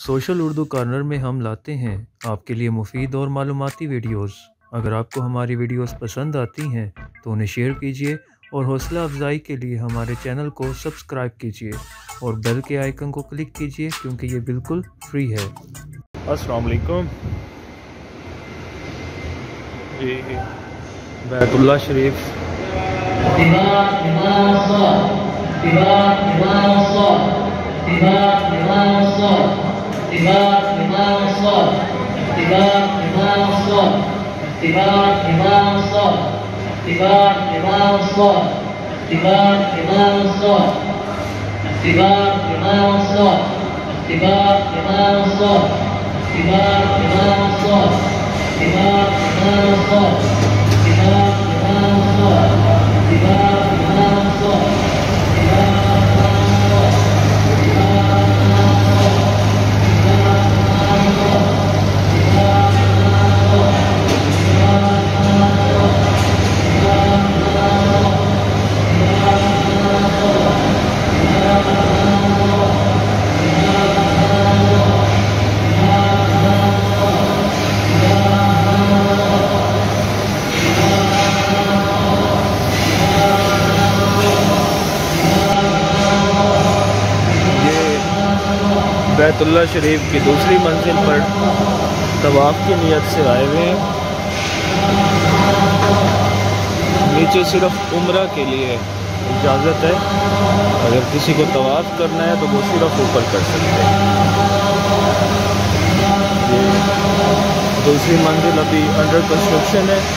Social Urdu corner में हम लाते हैं आपके लिए मुफीद और मालूमाती वीडियोस। अगर आपको हमारी वीडियोस पसंद आती हैं तो उन्हें शेयर कीजिए और हौसला अफजाई के लिए हमारे चैनल को सब्सक्राइब कीजिए और बेल के आइकन को क्लिक कीजिए क्योंकि ये बिल्कुल फ्री है। अस्सलाम वालेकुम जी। बैतुल्लाह शरीफ बैतुल्लाह शरीफ की दूसरी मंजिल पर तवाफ़ की नीयत से आए हुए हैं। नीचे सिर्फ उम्रा के लिए इजाज़त है, अगर किसी को तवाफ़ करना है तो वो सिर्फ ऊपर कर सकते हैं। ये दूसरी मंजिल अभी अंडर कंस्ट्रक्शन है,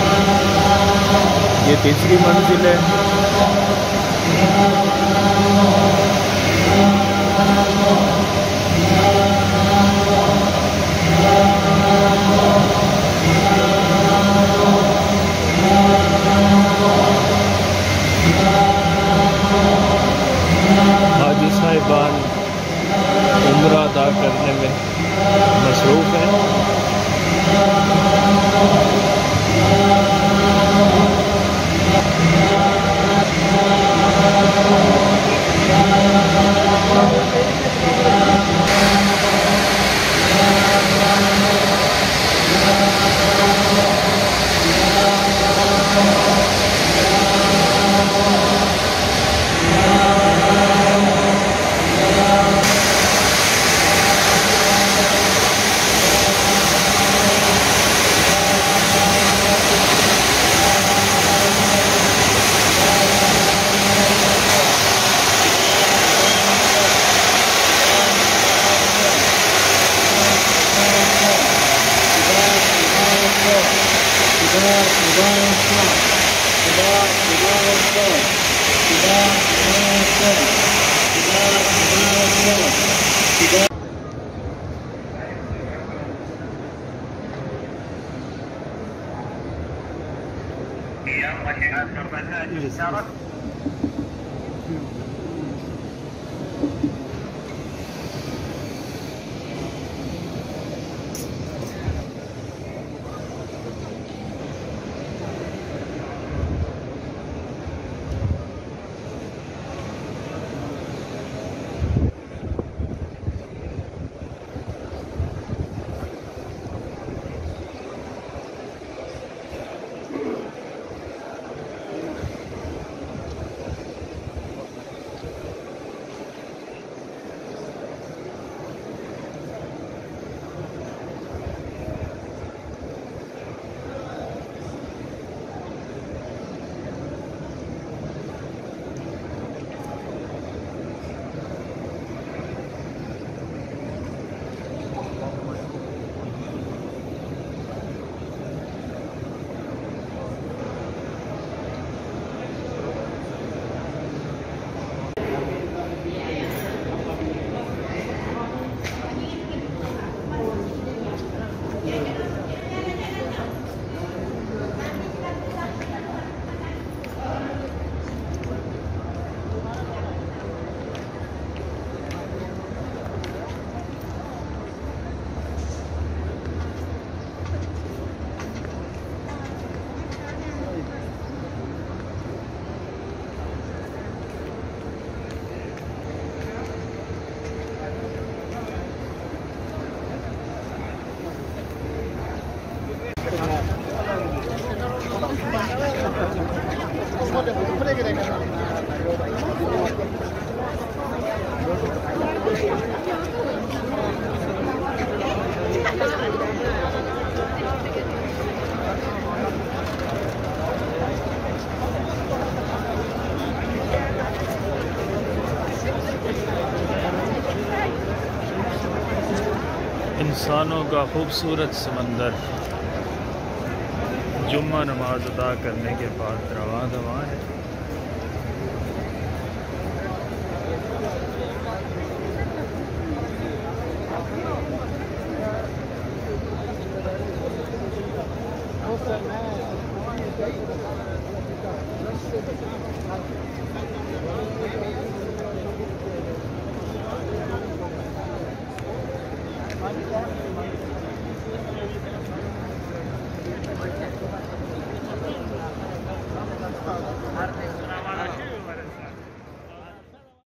ये तीसरी मंजिल है। हाजी साहिबान उम्रा अदा करने में मसरूफ़ हैं। इंसानों का खूबसूरत समंदर जुम्मा नमाज अदा करने के बाद रवा दवा है।